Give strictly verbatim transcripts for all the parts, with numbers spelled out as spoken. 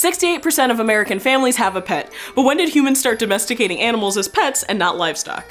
sixty-eight percent of American families have a pet, but when did humans start domesticating animals as pets and not livestock?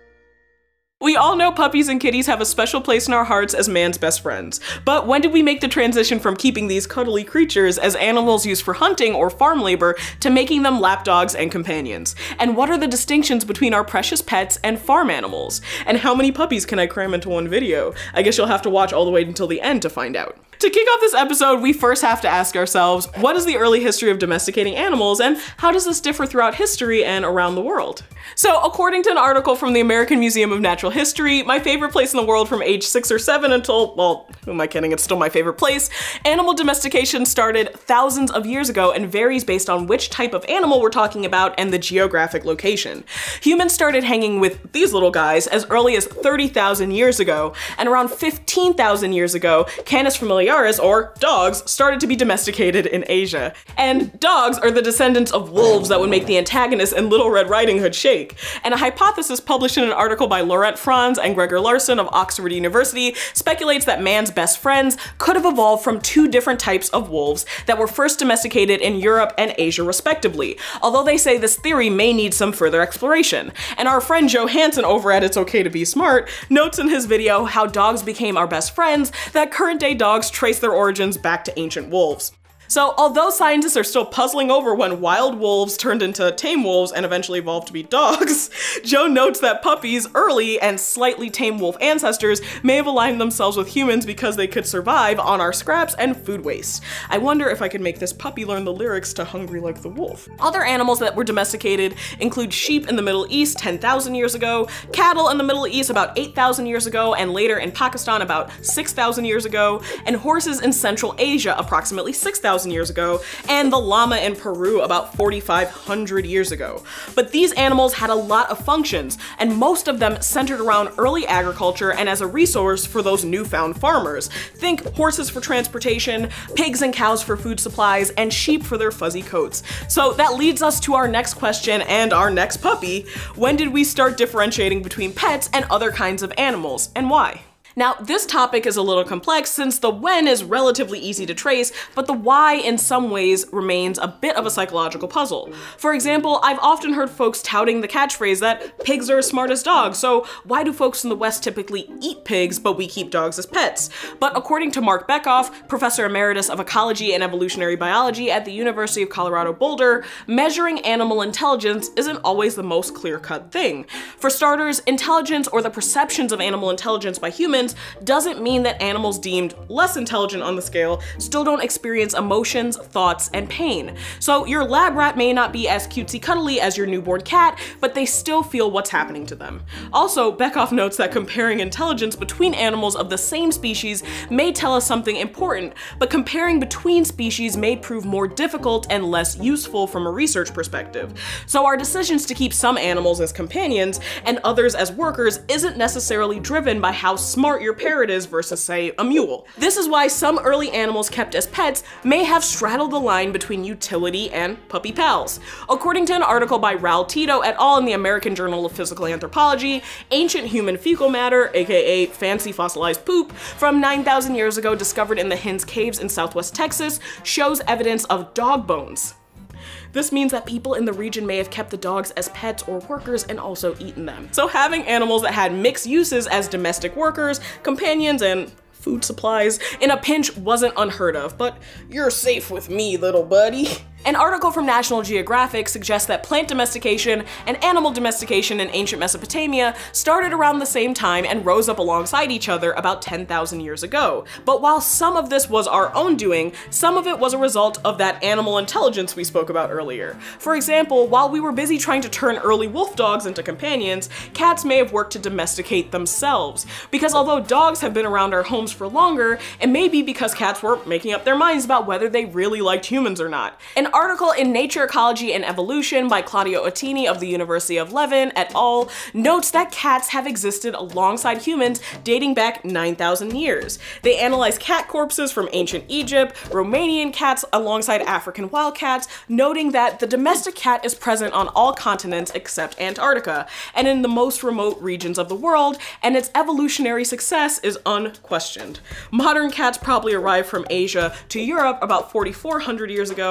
We all know puppies and kitties have a special place in our hearts as man's best friends, but when did we make the transition from keeping these cuddly creatures as animals used for hunting or farm labor to making them lapdogs and companions? And what are the distinctions between our precious pets and farm animals? And how many puppies can I cram into one video? I guess you'll have to watch all the way until the end to find out. To kick off this episode, we first have to ask ourselves, what is the early history of domesticating animals, and how does this differ throughout history and around the world? So, according to an article from the American Museum of Natural History, my favorite place in the world from age six or seven until, well, who am I kidding, it's still my favorite place, animal domestication started thousands of years ago and varies based on which type of animal we're talking about and the geographic location. Humans started hanging with these little guys as early as thirty thousand years ago, and around fifteen thousand years ago, Canis familiaris, or dogs, started to be domesticated in Asia. And dogs are the descendants of wolves that would make the antagonist in Little Red Riding Hood shake. And a hypothesis published in an article by Laurent Franz and Gregor Larson of Oxford University speculates that man's best friends could have evolved from two different types of wolves that were first domesticated in Europe and Asia respectively, although they say this theory may need some further exploration. And our friend Joe Hansen over at It's Okay to Be Smart notes in his video how dogs became our best friends that current day dogs trace their origins back to ancient wolves. So although scientists are still puzzling over when wild wolves turned into tame wolves and eventually evolved to be dogs, Joe notes that puppies' early and slightly tame wolf ancestors may have aligned themselves with humans because they could survive on our scraps and food waste. I wonder if I could make this puppy learn the lyrics to Hungry Like the Wolf. Other animals that were domesticated include sheep in the Middle East ten thousand years ago, cattle in the Middle East about eight thousand years ago, and later in Pakistan about six thousand years ago, and horses in Central Asia approximately six thousand years ago, and the llama in Peru about forty-five hundred years ago. But these animals had a lot of functions, and most of them centered around early agriculture and as a resource for those newfound farmers. Think horses for transportation, pigs and cows for food supplies, and sheep for their fuzzy coats. So that leads us to our next question and our next puppy. When did we start differentiating between pets and other kinds of animals, and why? Now, this topic is a little complex since the when is relatively easy to trace, but the why in some ways remains a bit of a psychological puzzle. For example, I've often heard folks touting the catchphrase that pigs are as smart as dogs, so why do folks in the West typically eat pigs but we keep dogs as pets? But according to Mark Bekoff, professor emeritus of ecology and evolutionary biology at the University of Colorado Boulder, measuring animal intelligence isn't always the most clear-cut thing. For starters, intelligence or the perceptions of animal intelligence by humans doesn't mean that animals deemed less intelligent on the scale still don't experience emotions, thoughts, and pain. So your lab rat may not be as cutesy cuddly as your newborn cat, but they still feel what's happening to them. Also, Bekoff notes that comparing intelligence between animals of the same species may tell us something important, but comparing between species may prove more difficult and less useful from a research perspective. So our decisions to keep some animals as companions and others as workers isn't necessarily driven by how smart your parrot is versus, say, a mule. This is why some early animals kept as pets may have straddled the line between utility and puppy pals. According to an article by Raul Tito et al. In the American Journal of Physical Anthropology, ancient human fecal matter, aka fancy fossilized poop, from nine thousand years ago discovered in the Hinds Caves in southwest Texas shows evidence of dog bones. This means that people in the region may have kept the dogs as pets or workers and also eaten them. So having animals that had mixed uses as domestic workers, companions, and food supplies in a pinch wasn't unheard of, but you're safe with me, little buddy. An article from National Geographic suggests that plant domestication and animal domestication in ancient Mesopotamia started around the same time and rose up alongside each other about ten thousand years ago. But while some of this was our own doing, some of it was a result of that animal intelligence we spoke about earlier. For example, while we were busy trying to turn early wolf dogs into companions, cats may have worked to domesticate themselves. Because although dogs have been around our homes for longer, it may be because cats were making up their minds about whether they really liked humans or not. An article in Nature, Ecology, and Evolution by Claudio Ottini of the University of Leuven et al. Notes that cats have existed alongside humans dating back nine thousand years. They analyzed cat corpses from ancient Egypt, Romanian cats alongside African wildcats, noting that the domestic cat is present on all continents except Antarctica, and in the most remote regions of the world, and its evolutionary success is unquestioned. Modern cats probably arrived from Asia to Europe about forty-four hundred years ago, and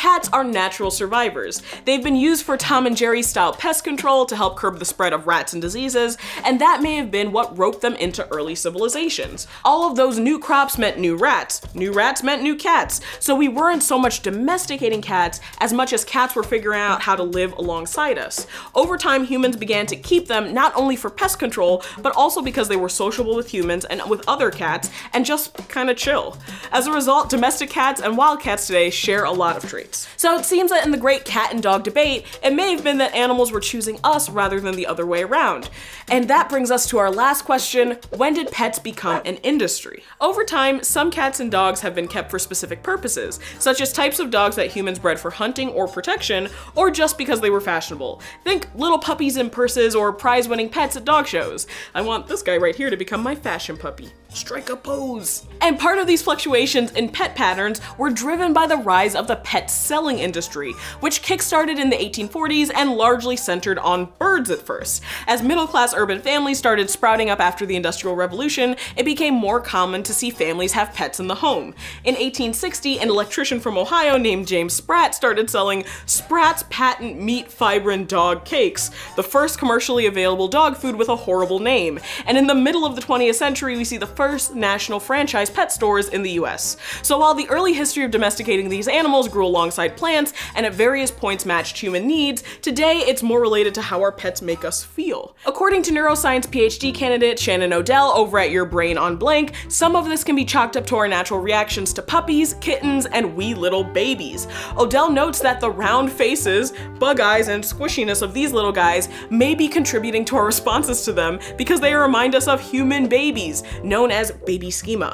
cats are natural survivors. They've been used for Tom and Jerry style pest control to help curb the spread of rats and diseases, and that may have been what roped them into early civilizations. All of those new crops meant new rats. New rats meant new cats. So we weren't so much domesticating cats as much as cats were figuring out how to live alongside us. Over time, humans began to keep them not only for pest control, but also because they were sociable with humans and with other cats and just kind of chill. As a result, domestic cats and wild cats today share a lot of traits. So it seems that in the great cat and dog debate, it may have been that animals were choosing us rather than the other way around. And that brings us to our last question: when did pets become an industry? Over time, some cats and dogs have been kept for specific purposes, such as types of dogs that humans bred for hunting or protection, or just because they were fashionable. Think little puppies in purses or prize-winning pets at dog shows. I want this guy right here to become my fashion puppy. Strike a pose. And part of these fluctuations in pet patterns were driven by the rise of the pet selling industry, which kickstarted in the eighteen forties and largely centered on birds at first. As middle-class urban families started sprouting up after the Industrial Revolution, it became more common to see families have pets in the home. In eighteen sixty, an electrician from Ohio named James Spratt started selling Spratt's patent meat fibrin dog cakes, the first commercially available dog food with a horrible name. And in the middle of the twentieth century, we see the first national franchise pet stores in the U S. So while the early history of domesticating these animals grew alongside plants and at various points matched human needs, today it's more related to how our pets make us feel. According to neuroscience PhD candidate Shannon Noelle over at Your Brain on Blank, some of this can be chalked up to our natural reactions to puppies, kittens, and wee little babies. Odell notes that the round faces, bug eyes, and squishiness of these little guys may be contributing to our responses to them because they remind us of human babies, known as baby schema.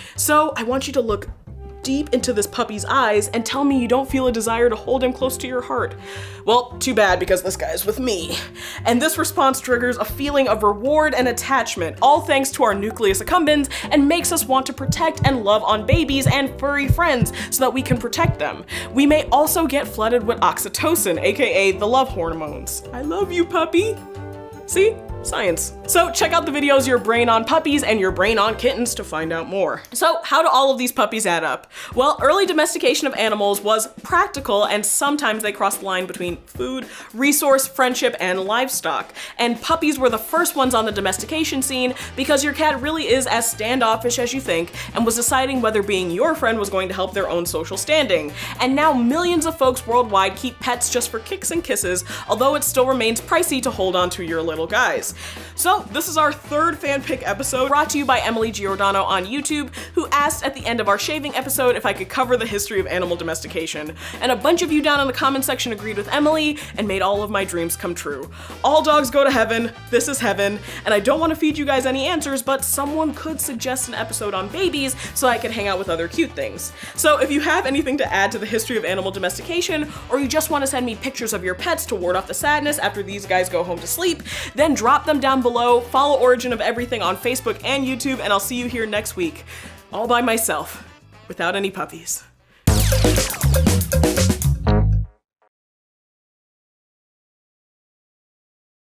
So I want you to look deep into this puppy's eyes and tell me you don't feel a desire to hold him close to your heart. Well, too bad, because this guy's with me. And this response triggers a feeling of reward and attachment, all thanks to our nucleus accumbens, and makes us want to protect and love on babies and furry friends so that we can protect them. We may also get flooded with oxytocin, aka the love hormones. I love you, puppy. See? Science. So check out the videos Your Brain on Puppies and Your Brain on Kittens to find out more. So how do all of these puppies add up? Well, early domestication of animals was practical, and sometimes they crossed the line between food, resource, friendship, and livestock. And puppies were the first ones on the domestication scene because your cat really is as standoffish as you think and was deciding whether being your friend was going to help their own social standing. And now millions of folks worldwide keep pets just for kicks and kisses, although it still remains pricey to hold on to your little guys. So this is our third fan pick episode, brought to you by Emily Giordano on YouTube, who asked at the end of our shaving episode if I could cover the history of animal domestication. And a bunch of you down in the comment section agreed with Emily and made all of my dreams come true. All dogs go to heaven, this is heaven, and I don't want to feed you guys any answers, but someone could suggest an episode on babies so I could hang out with other cute things. So if you have anything to add to the history of animal domestication, or you just want to send me pictures of your pets to ward off the sadness after these guys go home to sleep, then drop them down below. Follow Origin of Everything on Facebook and YouTube, and I'll see you here next week, all by myself, without any puppies.